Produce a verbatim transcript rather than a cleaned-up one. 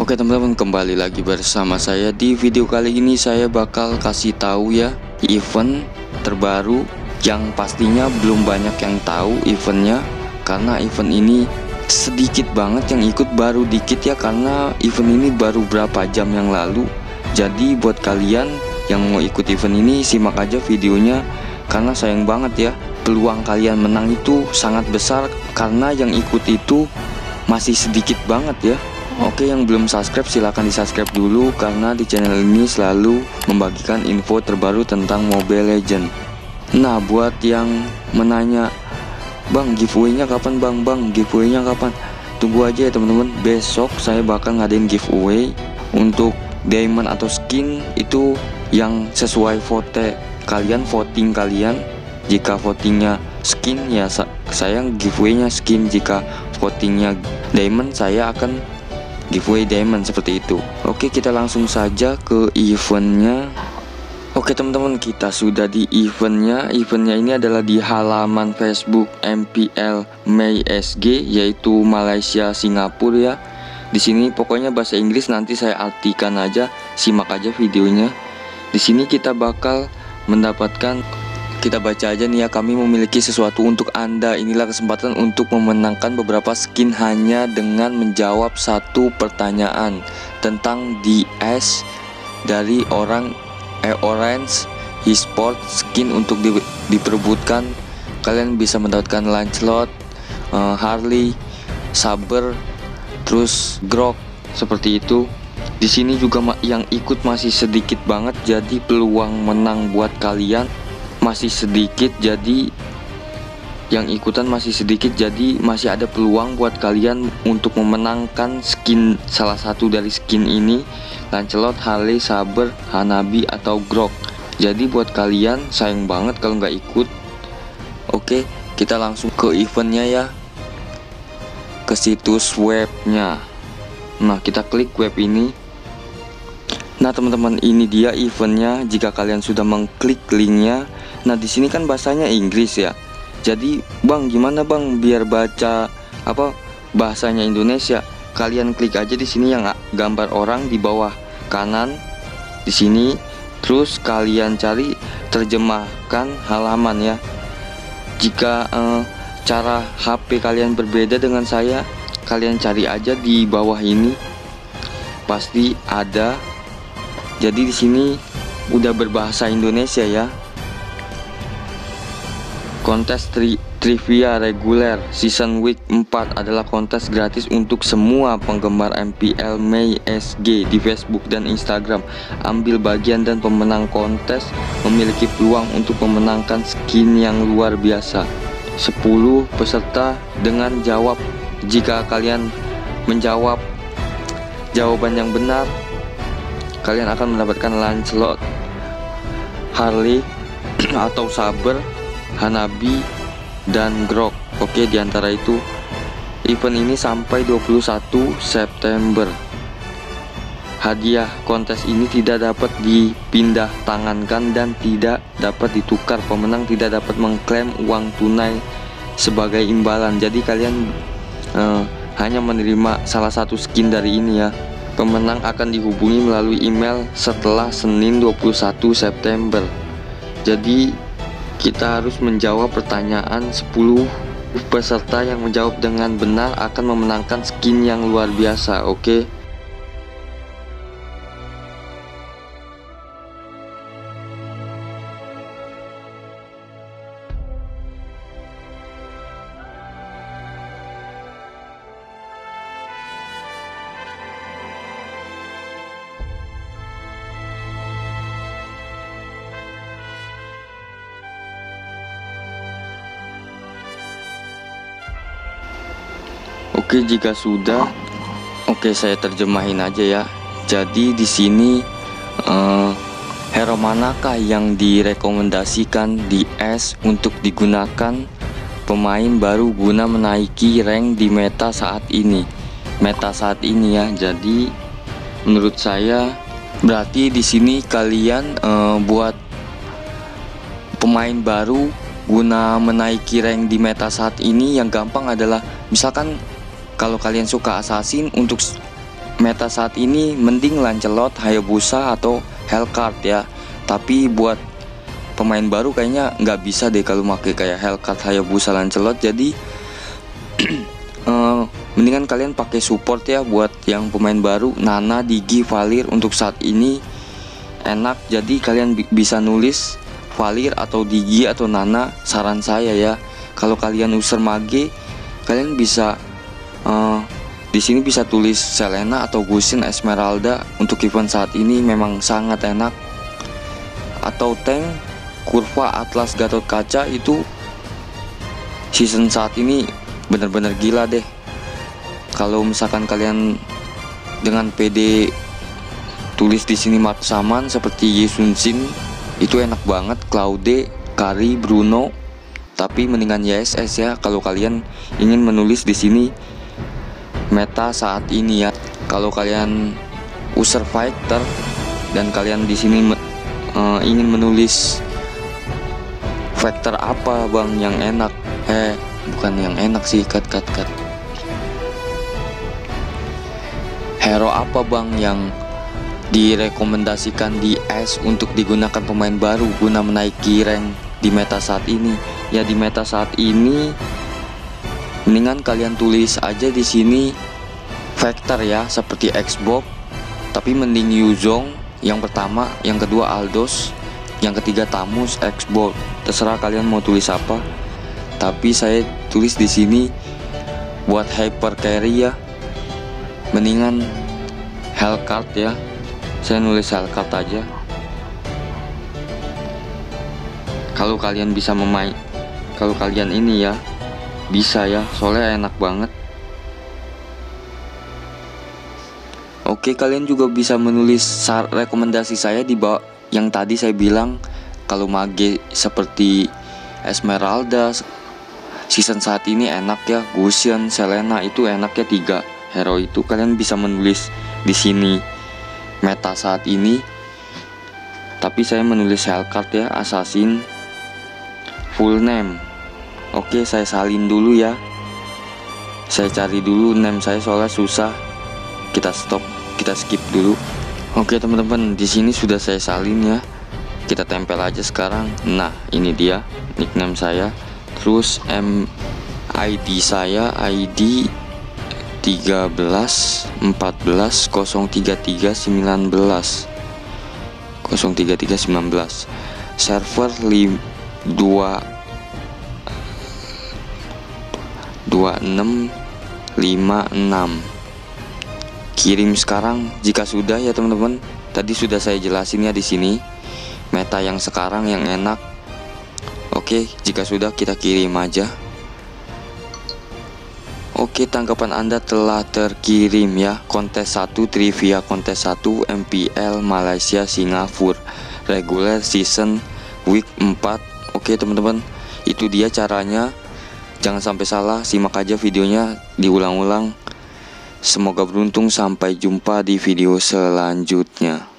Oke teman-teman, kembali lagi bersama saya. Di video kali ini saya bakal kasih tahu ya event terbaru yang pastinya belum banyak yang tahu eventnya, karena event ini sedikit banget yang ikut, baru dikit ya, karena event ini baru berapa jam yang lalu. Jadi buat kalian yang mau ikut event ini, simak aja videonya, karena sayang banget ya, peluang kalian menang itu sangat besar karena yang ikut itu masih sedikit banget ya. Oke, yang belum subscribe silahkan di subscribe dulu, karena di channel ini selalu membagikan info terbaru tentang Mobile Legends. Nah, buat yang menanya, Bang, giveaway-nya kapan bang? Bang, giveaway-nya kapan? Tunggu aja ya teman-teman, besok saya bakal ngadain giveaway untuk diamond atau skin itu yang sesuai vote kalian, voting kalian. Jika votingnya skin ya saya giveaway-nya skin, jika votingnya diamond saya akan giveaway diamond, seperti itu. Oke, kita langsung saja ke eventnya. Oke teman-teman, kita sudah di eventnya. Eventnya ini adalah di halaman Facebook M P L Mei S G, yaitu Malaysia Singapura ya. Di sini pokoknya bahasa Inggris, nanti saya artikan aja, simak aja videonya. Di sini kita bakal mendapatkan, kita baca aja nih ya, kami memiliki sesuatu untuk Anda. Inilah kesempatan untuk memenangkan beberapa skin hanya dengan menjawab satu pertanyaan tentang D S dari orang eh, Orange Esports. Skin untuk di, diperebutkan, kalian bisa mendapatkan Lancelot, uh, Harley, Saber, terus Grok, seperti itu. Di sini juga yang ikut masih sedikit banget, jadi peluang menang buat kalian masih sedikit, jadi yang ikutan masih sedikit, jadi masih ada peluang buat kalian untuk memenangkan skin, salah satu dari skin ini, Lancelot, Harley, Saber, Hanabi, atau Grok. Jadi buat kalian sayang banget kalau nggak ikut. Oke, kita langsung ke eventnya ya, ke situs webnya. Nah, kita klik web ini. Nah teman-teman, ini dia eventnya. Jika kalian sudah mengklik linknya, nah di sini kan bahasanya Inggris ya. Jadi bang, gimana bang biar baca apa bahasanya Indonesia? Kalian klik aja di sini yang gambar orang di bawah kanan di sini. Terus kalian cari terjemahkan halaman ya. Jika eh, cara H P kalian berbeda dengan saya, kalian cari aja di bawah ini, pasti ada. Jadi di sini udah berbahasa Indonesia ya. Kontes tri trivia reguler season week empat adalah kontes gratis untuk semua penggemar M P L Mei S G di Facebook dan Instagram. Ambil bagian dan pemenang kontes memiliki peluang untuk memenangkan skin yang luar biasa. sepuluh peserta dengan jawab. Jika kalian menjawab jawaban yang benar, kalian akan mendapatkan Lancelot, Harley atau Saber, Hanabi, dan Grok. Oke, diantara itu. Event ini sampai dua puluh satu September. Hadiah kontes ini tidak dapat dipindah tangankan dan tidak dapat ditukar. Pemenang tidak dapat mengklaim uang tunai sebagai imbalan. Jadi kalian eh, hanya menerima salah satu skin dari ini ya. Pemenang akan dihubungi melalui email setelah Senin dua puluh satu September. Jadi kita harus menjawab pertanyaan. Sepuluh peserta yang menjawab dengan benar akan memenangkan skin yang luar biasa. Oke. Oke, jika sudah, oke saya terjemahin aja ya. Jadi di sini uh, hero manakah yang direkomendasikan di S untuk digunakan pemain baru guna menaiki rank di meta saat ini? Meta saat ini ya. Jadi menurut saya berarti di sini kalian uh, buat pemain baru guna menaiki rank di meta saat ini yang gampang adalah, misalkan kalau kalian suka assassin, untuk meta saat ini mending Lancelot, Hayabusa atau Hellcard ya. Tapi buat pemain baru kayaknya nggak bisa deh kalau pakai kayak Hellcard, Hayabusa, Lancelot. Jadi uh, mendingan kalian pakai support ya buat yang pemain baru, Nana, Digi, Valir untuk saat ini enak. Jadi kalian bi bisa nulis Valir atau Digi atau Nana. Saran saya ya, kalau kalian user mage, kalian bisa uh, di sini bisa tulis Selena atau Gusin, Esmeralda untuk event saat ini memang sangat enak. Atau tank Kurva, Atlas, Gatot Kaca itu season saat ini bener-bener gila deh. Kalau misalkan kalian dengan P D tulis di sini Marksaman seperti Yisun Shin itu enak banget. Claude, Kari, Bruno. Tapi mendingan Y S S ya kalau kalian ingin menulis di sini meta saat ini ya. Kalau kalian user fighter dan kalian di sini uh, ingin menulis Vector apa bang yang enak? Eh, bukan yang enak sih, cut cut cut. Hero apa bang yang direkomendasikan di S untuk digunakan pemain baru guna menaiki rank di meta saat ini? Ya di meta saat ini mendingan kalian tulis aja di sini Vector ya, seperti Xbox. Tapi mending Yuzong yang pertama, yang kedua Aldos, yang ketiga Tamus, Xbox. Terserah kalian mau tulis apa. Tapi saya tulis di sini buat hyper carry ya, mendingan Hellcard ya. Saya nulis Hellcard aja. Kalau kalian bisa memain, kalau kalian ini ya bisa ya, soalnya enak banget. Oke, kalian juga bisa menulis rekomendasi saya di bawah yang tadi saya bilang. Kalau mage seperti Esmeralda season saat ini enak ya, Gusion, Selena itu enak ya, tiga hero itu kalian bisa menulis di sini meta saat ini. Tapi saya menulis Hellcard ya, Assassin, full name. Oke, saya salin dulu ya. Saya cari dulu name saya soalnya susah. Kita stop, kita skip dulu. Oke teman-teman, di sini sudah saya salin ya. Kita tempel aja sekarang. Nah, ini dia nickname saya. Terus M I D saya I D tiga belas empat belas nol tiga tiga sembilan belas nol tiga tiga sembilan belas. Server dua dua enam lima enam. Kirim sekarang jika sudah ya teman-teman. Tadi sudah saya jelasin ya di sini meta yang sekarang yang enak. Oke, jika sudah kita kirim aja. Oke, tanggapan Anda telah terkirim ya. Kontes satu trivia, kontes satu M P L Malaysia Singapura regular season week empat. Oke teman-teman, itu dia caranya. Jangan sampai salah, simak aja videonya diulang-ulang. Semoga beruntung, sampai jumpa di video selanjutnya.